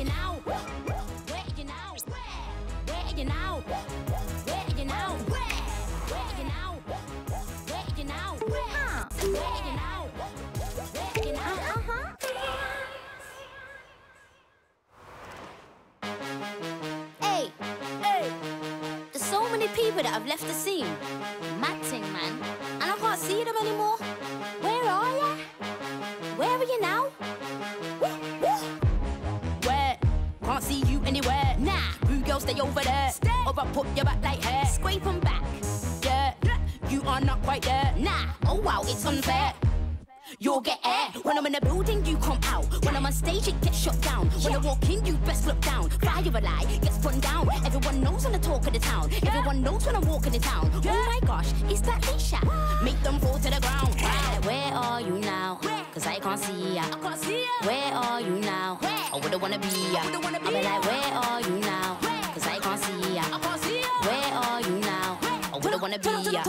you now? Where are you now? Where are you now? Where are you now? Where are you now? Where are you now? Where are you now? Where are you now? Hey, there's so many people that have left the scene. Mad thing, man. And I can't see them anymore. Where are ya? Where are you now? Where? Can't see you anywhere. Nah, rude girl, stay over there. Or I put your back like hair. Scrape 'em back. Yeah, you are not quite there. Nah, oh wow, it's unfair. You'll get air. When I'm in the building, you come out. When I'm on stage, it gets shut down. When I walk in, you best look down. Fire a lie, gets run down. Everyone knows I'm the talk of the town. Everyone knows when I'm walking the town. Oh my gosh, it's that Leisha. Make them fall to the ground. Where are you now? Cause I can't see ya. Where are you now? I wouldn't wanna be ya. I'll be like, where are you now? Cause I can't see ya. Where are you now? I wouldn't wanna be ya.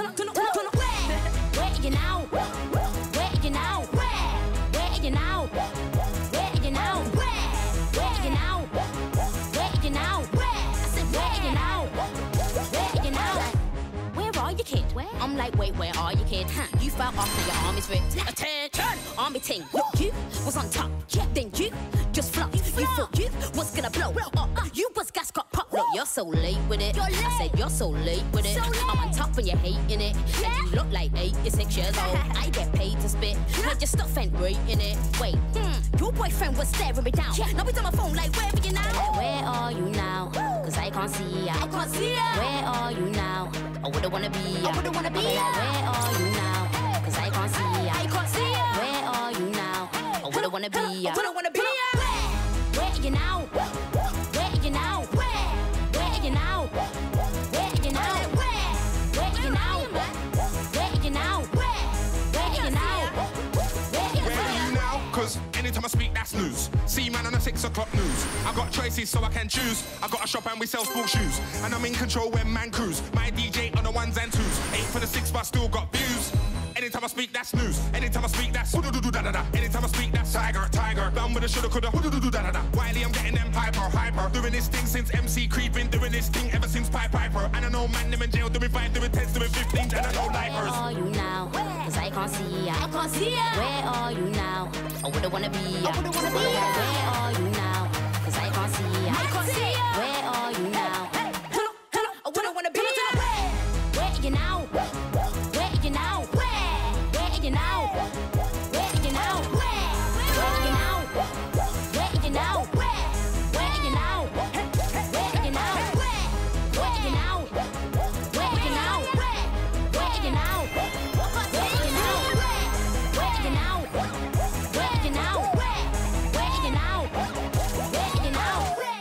Where are you now? Where are you now? Where are you now? Where are you now? Where are you now? Where are you now? I said, where are you now? Where are you now? Where are you, kid? I'm like, wait, where are you, kid? You fell off and your arm is ripped. Attention, army ting. Look, you was on top. Then you just flopped. You thought you was gonna blow. You was gas got popped. Look, you're so late with it. I said, you're so late with it. I'm on top and you're hating it. And you look like 86 years old. I get paid to spit. But your stuff ain't great in it. Wait, your boyfriend was staring me down. Now he's on my phone like, where are you now? Where are you now? Cause I can't see ya. Where are you now? I wouldn't wanna be ya. Like, where are you now? Cause I can't see ya. Where are you now? I wouldn't wanna be ya. Where are you now? Where are you now? Where are you now? Where are you now? Where are you now? Where are you now? Where are you now? Where are you now? Cause anytime I speak, that's news. See man on the 6 o'clock news. I got choices so I can choose. I got a shop and we sell sports shoes. And I'm in control when man cruise. My DJ on the 1s and 2s. Ain't for the 6 but still got views. Anytime I speak, that's news. Anytime I speak, that's da-da-da. Anytime I speak, that's tiger. Done with the shoulda, coulda, da-da-da. Wiley, I'm getting them hyper. Doing this thing since MC Creeping. Doing this thing ever since Piper. And I know man, them in jail, doing 5, doing 10s, doing 15s. And I know lifers. Where are you now? Cause I can't see ya. Where are you now? I wouldn't wanna be ya. Where are you now? Cause I can't see ya. Where are you now? I wouldn't wanna be ya. Where are you now? Where are you now? Where are you now? Where are you now? Where are you now? Where are you now? Where are you now? Where are you now? Where are you now? Where are you now? Where are you now? Where are you now? Where are you now? Where are you now? Where are you now? Where are you now?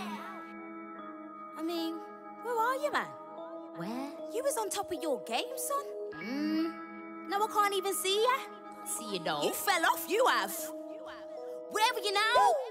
I mean, where are you, man? Where? You was on top of your game, son. Now I can't even see ya. Can't see you though. You fell off, you have. Where are you now?